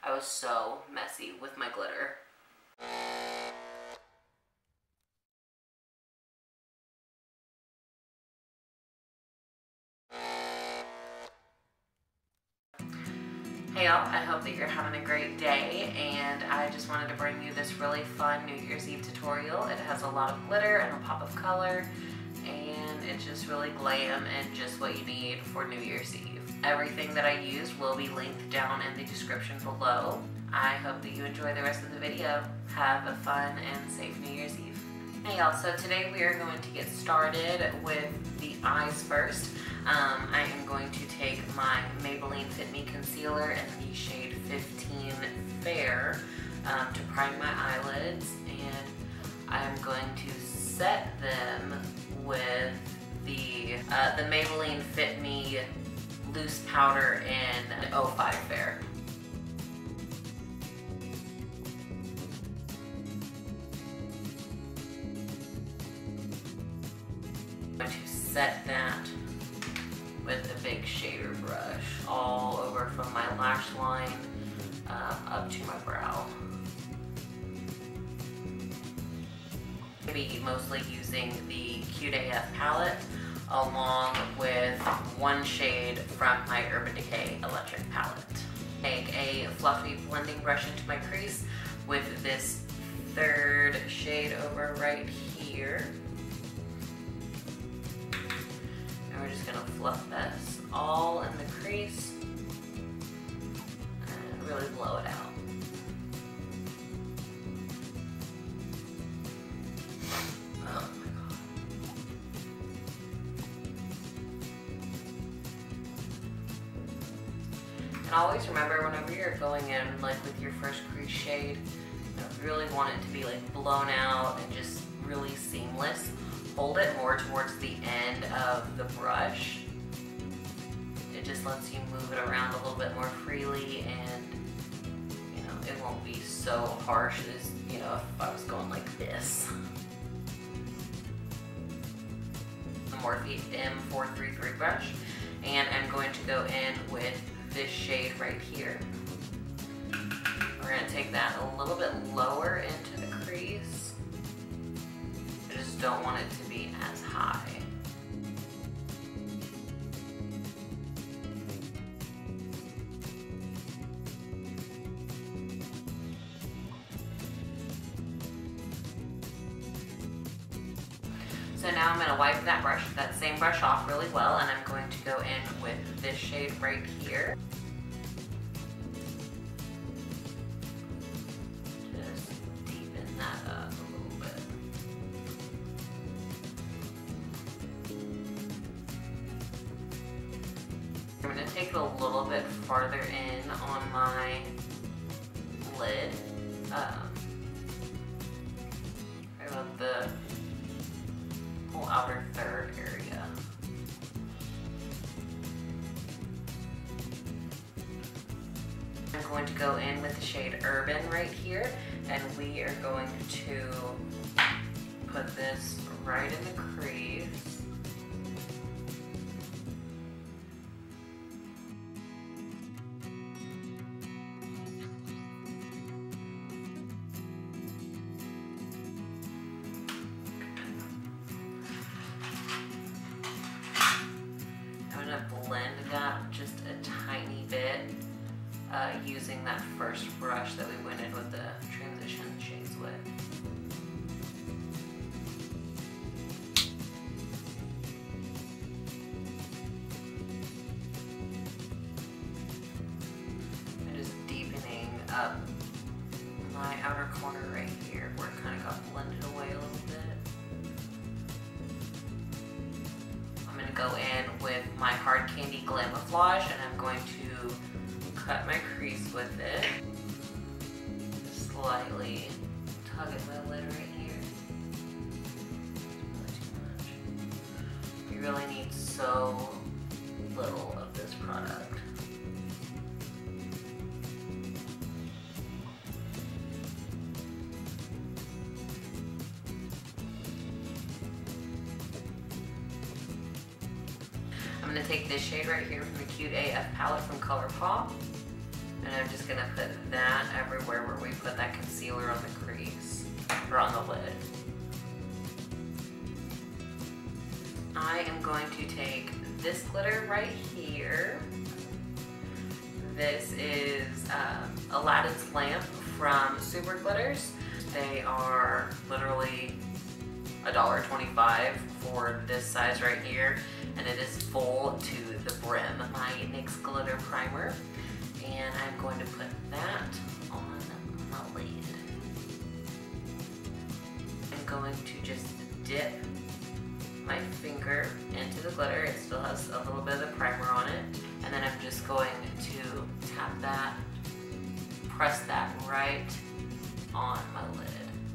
I was so messy with my glitter. Hey y'all, I hope that you're having a great day, and I just wanted to bring you this really fun New Year's Eve tutorial. It has a lot of glitter and a pop of color, and it's just really glam and just what you need for New Year's Eve. Everything that I used will be linked down in the description below. I hope that you enjoy the rest of the video. Have a fun and safe New Year's Eve. Hey y'all, so today we are going to get started with the eyes first. I am going to take my Maybelline Fit Me Concealer in the shade 15 Fair to prime my eyelids, and I'm going to set them with the Maybelline Fit Me Loose Powder in 05 Fair. I'm going to set that with the big shader brush all over from my lash line up to my brow. I'll be mostly using the Cute AF palette along with one shade from my Urban Decay Electric palette. Take a fluffy blending brush into my crease with this third shade over right here. And we're just gonna fluff this all in the crease and really blow it out. Oh my God. And always remember, whenever you're going in like with your first crease shade, you really want it to be like blown out and just really seamless. Hold it more towards the end of the brush. It just lets you move it around a little bit more freely, and it won't be so harsh as if I was going like this. The Morphe M433 brush, and I'm going to go in with this shade right here. We're going to take that a little bit lower into the crease. I just don't want it to be as high. So now I'm going to wipe that same brush off really well, and I'm going to go in with this shade right here. Just deepen that up a little bit. I'm going to take it a little bit farther in on my lid, right about the whole outer third area. I'm going to go in with the shade Urban right here, and we are going to put this right in the crease. Blend that just a tiny bit using that first brush that we went in with the transition shades with. And just deepening up my outer corner right here where it kind of got blended away a little bit. I'm going to go in with my Hard Candy Glamouflage, and I'm going to cut my crease with it. Slightly tug at my lid right here. Not too much. You really need so little of this product. I'm going to take this shade right here from the Cute AF palette from ColourPop, and I'm just gonna put that everywhere where we put that concealer on the crease, or on the lid. I am going to take this glitter right here. This is Aladdin's lamp from Super Glitters. They are literally $1.25 for this size right here, and it is full to the brim. My NYX glitter primer, and I'm going to put that on my lid. I'm going to just dip my finger into the glitter. It still has a little bit of the primer on it, and then I'm just going to tap that, press that right on my lid.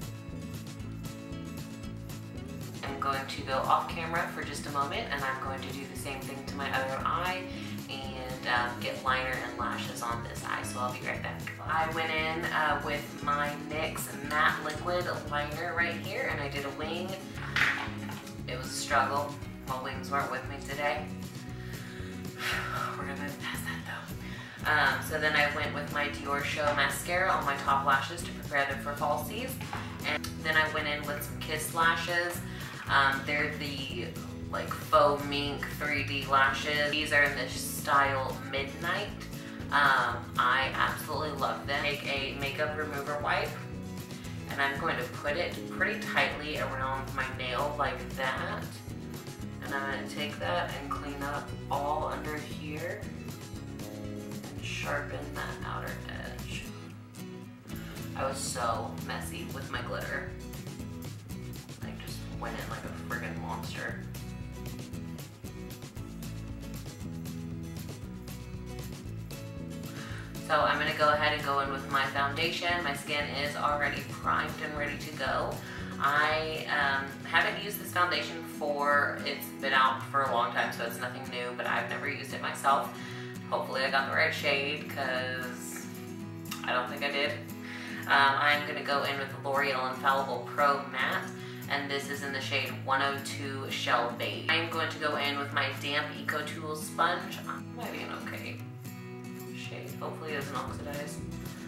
I'm going to go off camera for just a moment, and I'm going to do the same thing to my other eye and get liner and lashes on this eye, so I'll be right back. I went in with my NYX Matte Liquid Liner right here, and I did a wing. It was a struggle. My wings weren't with me today. We're gonna move past that though. So then I went with my Dior Show mascara on my top lashes to prepare them for falsies. And then I went in with some Kiss lashes. They're the like faux mink 3D lashes. These are in the style Midnight. I absolutely love them. Take a makeup remover wipe, and I'm going to put it pretty tightly around my nail like that. And I'm going to take that and clean up all under here and sharpen that outer edge. I was so messy with my glitter. I just went in like a friggin' monster. So I'm going to go ahead and go in with my foundation. My skin is already primed and ready to go. I haven't used this foundation before. It's been out for a long time, so it's nothing new, but I've never used it myself. Hopefully I got the right shade, because I don't think I did. I'm going to go in with the L'Oreal Infallible Pro Matte, and this is in the shade 102 Shell Beige. I'm going to go in with my damp EcoTools sponge. Might be an okay shade. Hopefully it doesn't oxidize.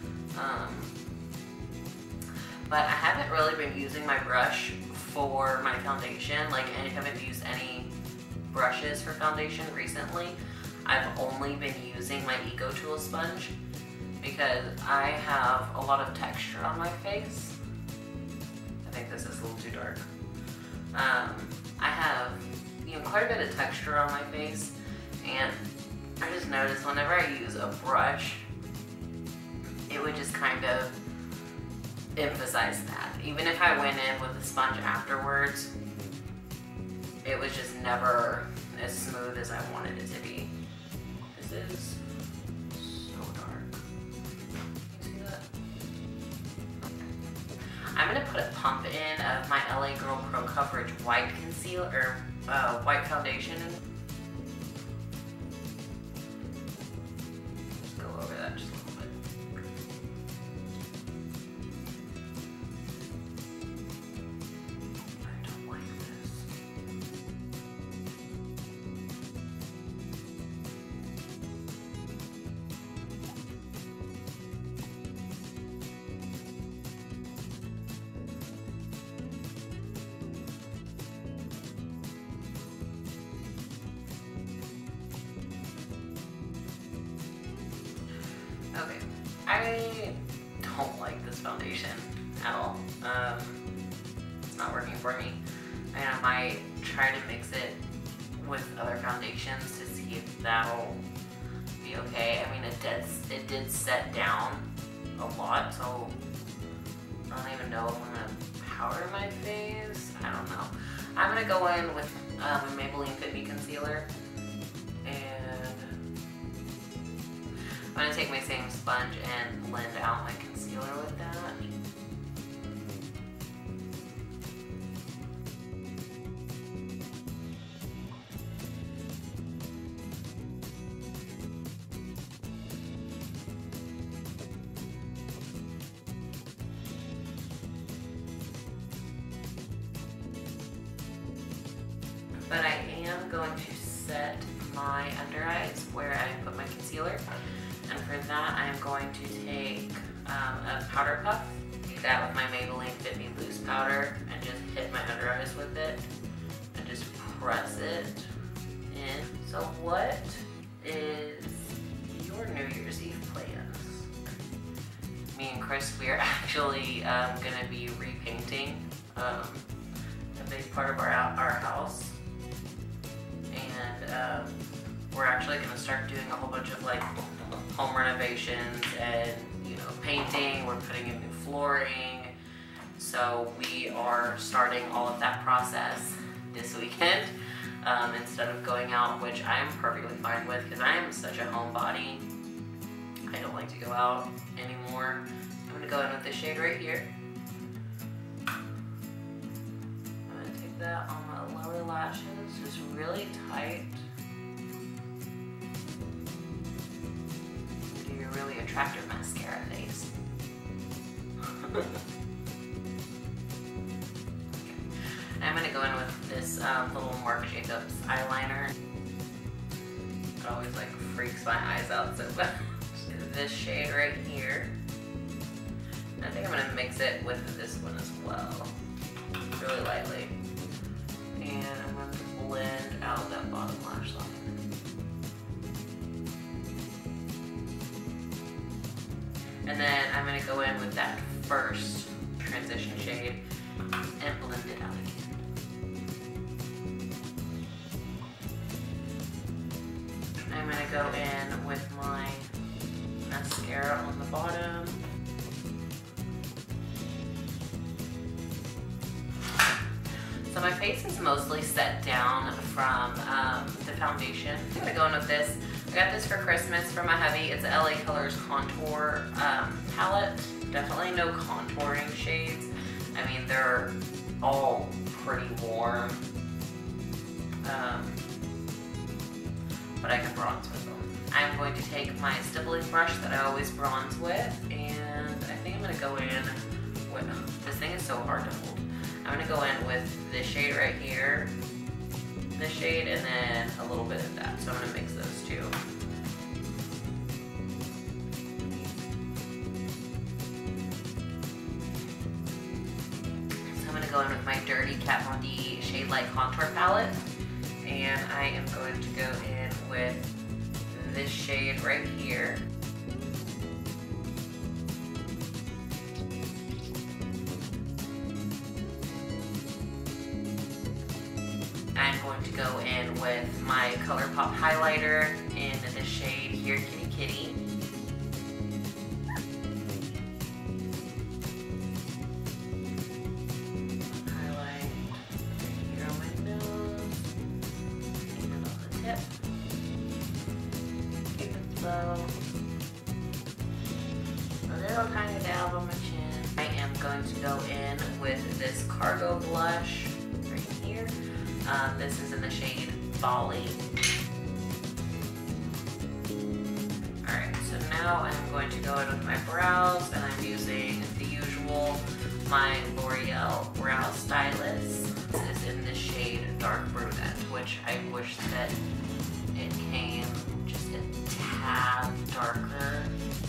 But I haven't really been using my brush for my foundation. Like, I haven't used any brushes for foundation recently. I've only been using my EcoTools sponge because I have a lot of texture on my face. I think this is a little too dark. I have, quite a bit of texture on my face, and I just noticed whenever I use a brush, it would just kind of emphasize that. Even if I went in with a sponge afterwards, it was just never as smooth as I wanted it to be. This is so dark. You see that? I'm gonna put a pump in of my LA Girl Pro Coverage White Concealer, or white foundation. Just go over that just a little bit. I don't like this. Okay, I don't like this foundation at all. It's not working for me. And I might try to mix it with other foundations to see if that'll be okay. I mean, it did set down a lot, so I don't even know if I'm gonna powder my face. I don't know. I'm gonna go in with Maybelline Fit Me Concealer, and I'm gonna take my same sponge and blend out my concealer with that. But I am going to set my under eyes where I put my concealer. And for that, I'm going to take a powder puff, take that with my Maybelline Fit Me Loose powder, and just hit my under eyes with it, and just press it in. So what is your New Year's Eve plans? Me and Chris, we are actually gonna be repainting a big part of our house, and we're actually gonna start doing a whole bunch of like home renovations and, you know, painting. We're putting in new flooring, so we are starting all of that process this weekend instead of going out, which I am perfectly fine with because I am such a homebody. I don't like to go out anymore. I'm gonna go in with this shade right here. I'm gonna take that on my lower lashes, just really tight. Do your really attractive mascara face. I'm gonna go in with this little Marc Jacobs eyeliner. It always like freaks my eyes out so bad. This shade right here. I think I'm gonna mix it with this one as well, really lightly. And I'm going to blend out that bottom lash line. And then I'm gonna go in with that first transition shade and blend it out again. I'm gonna go in with my mascara on the bottom. So my face is mostly set down from the foundation. I'm gonna go in with this. I got this for Christmas from my hubby. It's a LA Colors Contour palette. Definitely no contouring shades. I mean, they're all pretty warm. But I can bronze with them. I'm going to take my stippling brush that I always bronze with, and I think I'm gonna go in with, this thing is so hard to hold. I'm gonna go in with this shade right here, this shade, and then a little bit of that. So I'm gonna mix those two. So I'm gonna go in with my Dirty Kat Von D Shade Light Contour Palette, and I am going to go in with this shade right here. I'm going to go in with my ColourPop highlighter in the shade here, Kitty Kitty. Highlight here on my nose and on the tip. Keep it low. A little tiny dab on my chin. I am going to go in with this Cargo blush right here. This is in the shade Bali. Alright, so now I'm going to go in with my brows, and I'm using the usual, my L'Oreal Brow Stylist. This is in the shade Dark Brunette, which I wish that it came just a tad darker.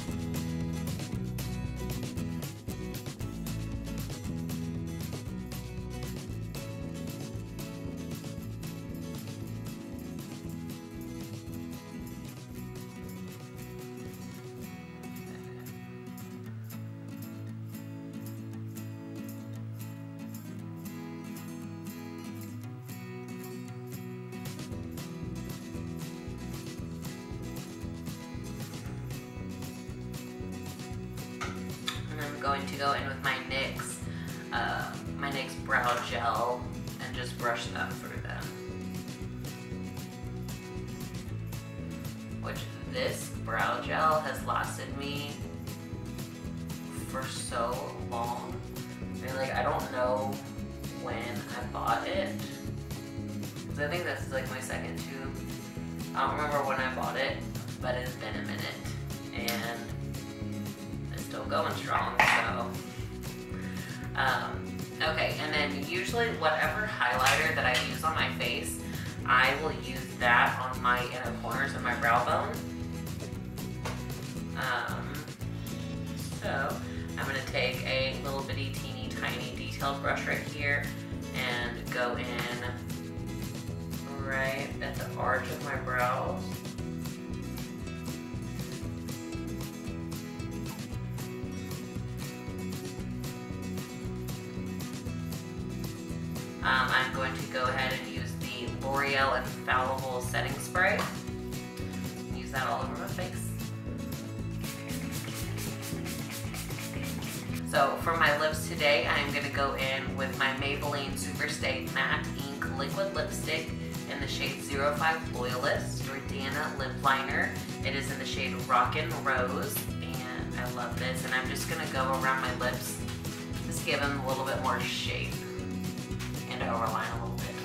Going to go in with my NYX brow gel and just brush that through them. Which this brow gel has lasted me for so long. I mean, like, I don't know when I bought it, because I think this is like my second tube. I don't remember when I bought it, but it's been a minute, and still going strong, so. Okay, and then usually whatever highlighter that I use on my face, I will use that on my inner corners of my brow bone. So I'm going to take a little bitty teeny tiny detailed brush right here and go in right at the arch of my brows. I'm going to go ahead and use the L'Oreal Infallible Setting Spray. Use that all over my face. So for my lips today, I'm going to go in with my Maybelline Superstay Matte Ink Liquid Lipstick in the shade 05 Loyalist Jordana Lip Liner. It is in the shade Rockin' Rose, and I love this. And I'm just going to go around my lips, just give them a little bit more shape and overline a little bit.